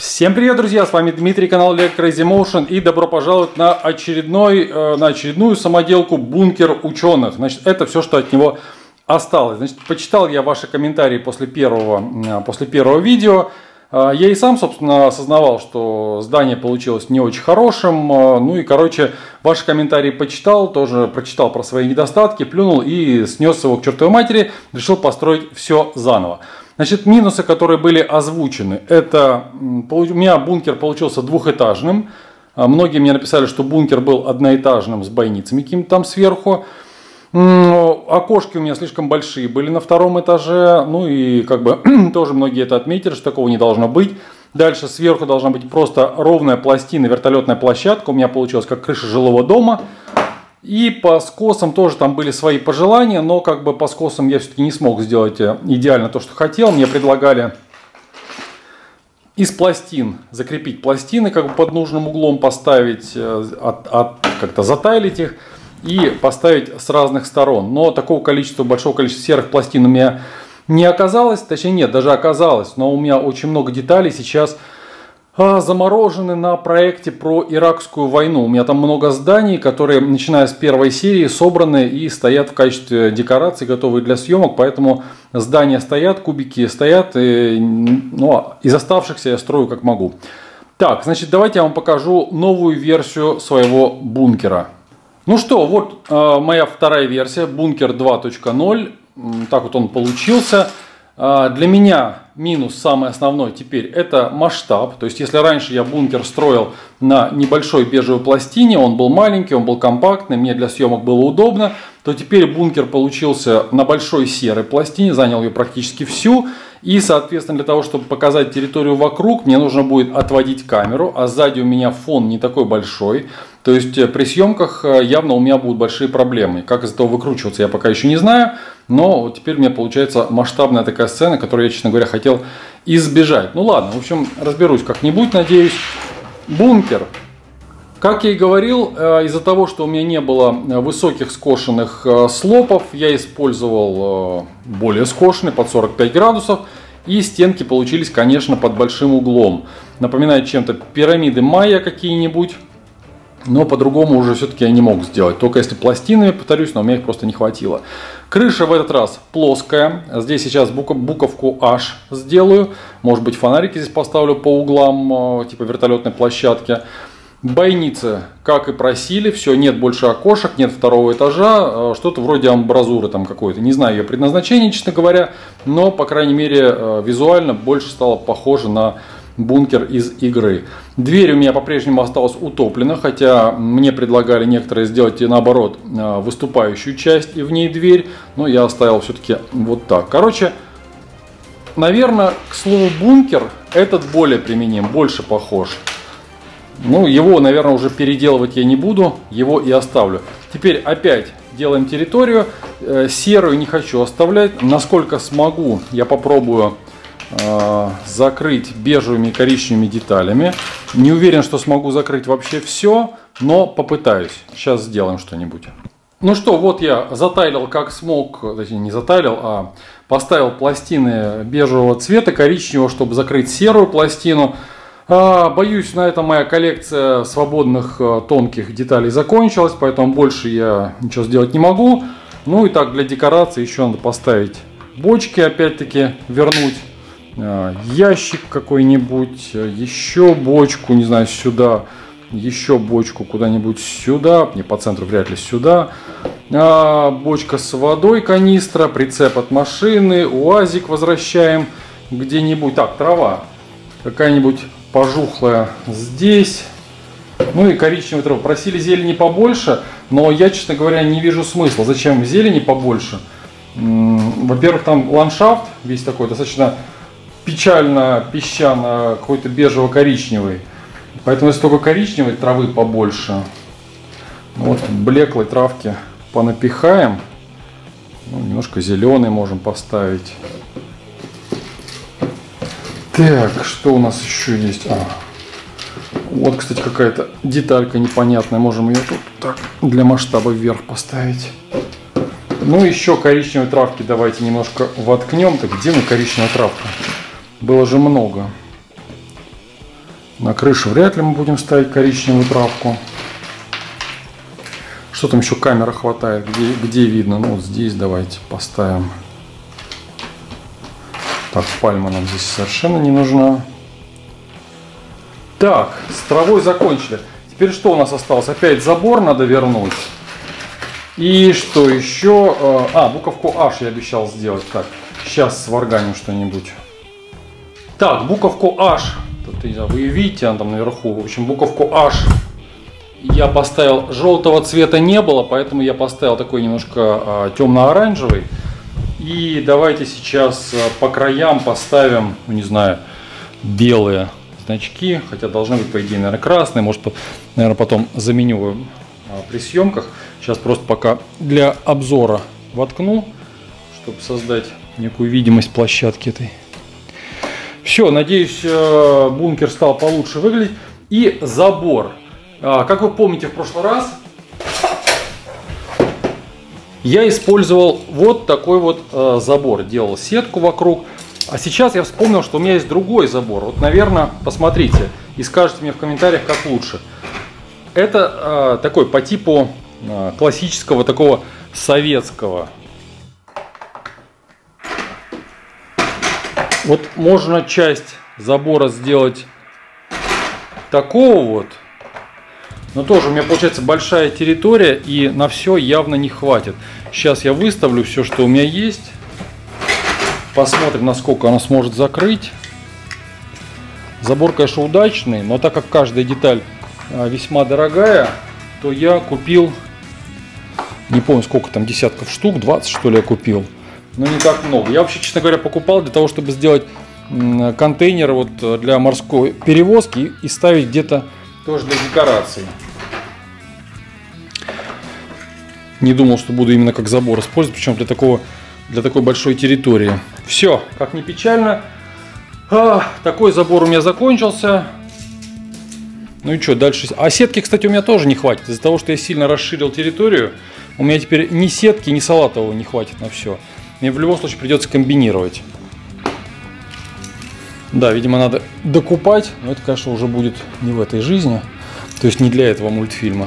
Всем привет, друзья! С вами Дмитрий, канал Crazy Motion, и добро пожаловать на очередную самоделку бункер ученых. Значит, это все, что от него осталось. Значит, почитал я ваши комментарии после первого видео. Я и сам, собственно, осознавал, что здание получилось не очень хорошим. Ну и, короче, ваши комментарии почитал, тоже прочитал про свои недостатки, плюнул и снес его к чертовой матери, решил построить все заново. Значит, минусы, которые были озвучены, это у меня бункер получился двухэтажным. Многие мне написали, что бункер был одноэтажным с бойницами какими-то там сверху. Окошки у меня слишком большие были на втором этаже. Ну и как бы тоже многие это отметили, что такого не должно быть. Дальше сверху должна быть просто ровная пластина, вертолетная площадка. У меня получилось как крыша жилого дома. И по скосам тоже там были свои пожелания, но как бы по скосам я все-таки не смог сделать идеально то, что хотел. Мне предлагали из пластин закрепить пластины, как бы под нужным углом поставить, как-то затайлить их и поставить с разных сторон. Но такого количества, большого количества серых пластин у меня не оказалось, точнее нет, даже оказалось, но у меня очень много деталей сейчас заморожены на проекте про Иракскую войну. У меня там много зданий, которые, начиная с первой серии, собраны и стоят в качестве декораций, готовые для съемок. Поэтому здания стоят, кубики стоят, из оставшихся я строю как могу. Так, значит, давайте я вам покажу новую версию своего бункера. Ну что, вот моя вторая версия, бункер 2.0. Так вот он получился. Для меня минус самый основной теперь это масштаб. То есть если раньше я бункер строил на небольшой бежевой пластине, он был маленький, он был компактный, мне для съемок было удобно, то теперь бункер получился на большой серой пластине, занял ее практически всю. И, соответственно, для того, чтобы показать территорию вокруг, мне нужно будет отводить камеру, а сзади у меня фон не такой большой. То есть при съемках явно у меня будут большие проблемы. Как из этого выкручиваться, я пока еще не знаю. Но вот теперь у меня получается масштабная такая сцена, которую я, честно говоря, хотел избежать. Ну ладно, в общем, разберусь как-нибудь, надеюсь. Бункер. Как я и говорил, из-за того, что у меня не было высоких скошенных слопов, я использовал более скошенные, под 45 градусов. И стенки получились, конечно, под большим углом. Напоминает чем-то пирамиды майя какие-нибудь. Но по-другому уже все-таки я не мог сделать. Только если пластинами, повторюсь, но у меня их просто не хватило. Крыша в этот раз плоская. Здесь сейчас буковку H сделаю. Может быть, фонарики здесь поставлю по углам, типа вертолетной площадки. Бойницы, как и просили, все, нет больше окошек, нет второго этажа, что-то вроде амбразуры там какой-то. Не знаю ее предназначение, честно говоря, но, по крайней мере, визуально больше стало похоже на бункер из игры. Дверь у меня по-прежнему осталась утоплена, хотя мне предлагали некоторые сделать наоборот выступающую часть и в ней дверь, но я оставил все-таки вот так. Короче, наверное, к слову бункер, этот более применим, больше похож. Ну, его, наверное, уже переделывать я не буду, его и оставлю. Теперь опять делаем территорию. Серую не хочу оставлять. Насколько смогу, я попробую закрыть бежевыми и коричневыми деталями. Не уверен, что смогу закрыть вообще все, но попытаюсь. Сейчас сделаем что-нибудь. Ну что, вот я затайлил как смог, точнее не затайлил, а поставил пластины бежевого цвета, коричневого, чтобы закрыть серую пластину. Боюсь, на этом моя коллекция свободных тонких деталей закончилась, поэтому больше я ничего сделать не могу. Ну и так, для декорации еще надо поставить бочки, опять-таки вернуть. Ящик какой-нибудь, еще бочку, не знаю, сюда. Еще бочку куда-нибудь сюда, не по центру, вряд ли сюда. Бочка с водой, канистра, прицеп от машины, УАЗик возвращаем где-нибудь. Так, трава какая-нибудь пожухлая здесь. Ну и коричневый трава. Просили зелени побольше, но я, честно говоря, не вижу смысла. Зачем зелени побольше? Во-первых, там ландшафт весь такой достаточно печально, песчано, какой-то бежево-коричневый. Поэтому если только коричневой травы побольше, вот блеклой травки понапихаем. Ну, немножко зеленый можем поставить. Так, что у нас еще есть? Вот, кстати, какая-то деталька непонятная. Можем ее тут так для масштаба вверх поставить. Ну, еще коричневой травки давайте немножко воткнем. Так, где мы коричневая травка? Было же много. На крышу вряд ли мы будем ставить коричневую травку. Что там еще камера хватает? Где видно? Ну вот здесь давайте поставим. Так, пальма нам здесь совершенно не нужна. Так, с травой закончили. Теперь что у нас осталось? Опять забор надо вернуть. И что еще? Буковку H я обещал сделать. Так, сейчас сварганим что-нибудь. Так, буковку H. Тут, вы видите, она там наверху. В общем, буковку H я поставил. Желтого цвета не было, поэтому я поставил такой немножко темно-оранжевый. И давайте сейчас по краям поставим, ну не знаю, белые значки. Хотя должны быть, по идее, наверное, красные. Может, наверное, потом заменю при съемках. Сейчас просто пока для обзора воткну, чтобы создать некую видимость площадки этой. Все, надеюсь, бункер стал получше выглядеть. И забор. Как вы помните, в прошлый раз я использовал вот такой вот забор. Делал сетку вокруг. А сейчас я вспомнил, что у меня есть другой забор. Вот, наверное, посмотрите и скажите мне в комментариях, как лучше. Это такой по типу классического, такого советского. Вот можно часть забора сделать такого вот. Но тоже у меня получается большая территория, и на все явно не хватит. Сейчас я выставлю все, что у меня есть. Посмотрим, насколько она сможет закрыть. Забор, конечно, удачный, но так как каждая деталь весьма дорогая, то я купил, не помню сколько там, десятков штук, 20 что ли я купил. Но не так много. Я вообще, честно говоря, покупал для того, чтобы сделать контейнер вот для морской перевозки и ставить где-то тоже для декорации. Не думал, что буду именно как забор использовать, причем для такой большой территории. Все, как ни печально, такой забор у меня закончился. Ну и что, дальше? А сетки, кстати, у меня тоже не хватит. Из-за того, что я сильно расширил территорию, у меня теперь ни сетки, ни салатового не хватит на все. Мне в любом случае придется комбинировать. Да, видимо, надо докупать, но это, конечно, уже будет не в этой жизни. То есть не для этого мультфильма.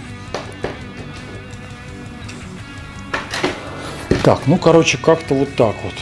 Так, ну, короче, как-то вот так вот.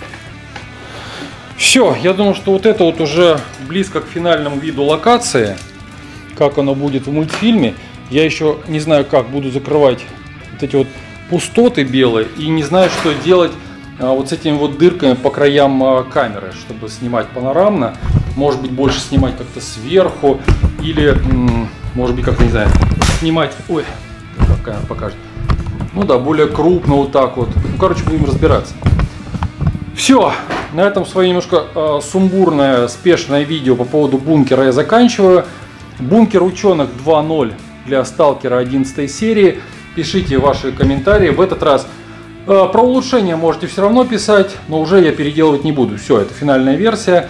Все, я думаю, что вот это вот уже близко к финальному виду локации. Как оно будет в мультфильме. Я еще не знаю, как буду закрывать вот эти вот пустоты белые. И не знаю, что делать вот с этими вот дырками по краям камеры, чтобы снимать панорамно. Может быть, больше снимать как-то сверху. Или, может быть, как-то, не знаю, снимать... Ой, как камера покажет. Ну да, более крупно вот так вот. Ну, короче, будем разбираться. Все, на этом свое немножко сумбурное, спешное видео по поводу бункера я заканчиваю. Бункер ученых 2.0 для Сталкера 11 серии. Пишите ваши комментарии. В этот раз про улучшения можете все равно писать, но уже я переделывать не буду. Все, это финальная версия.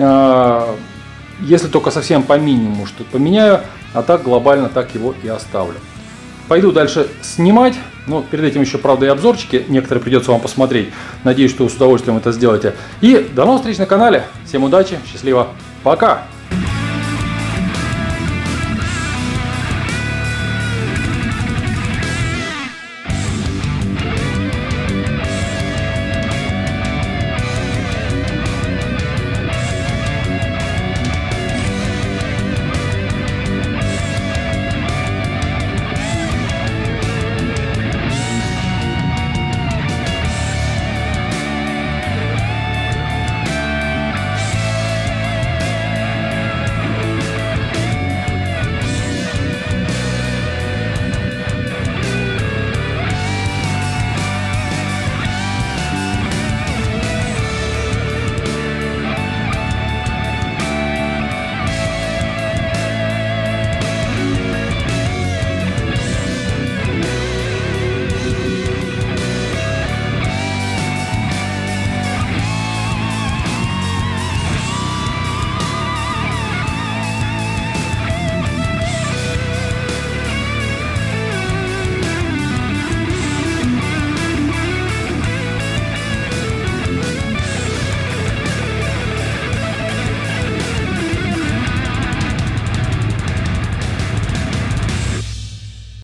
Если только совсем по минимуму что-то поменяю, а так глобально так его и оставлю. Пойду дальше снимать, но перед этим еще, правда, и обзорчики некоторые придется вам посмотреть. Надеюсь, что вы с удовольствием это сделаете. И до новых встреч на канале. Всем удачи, счастливо, пока!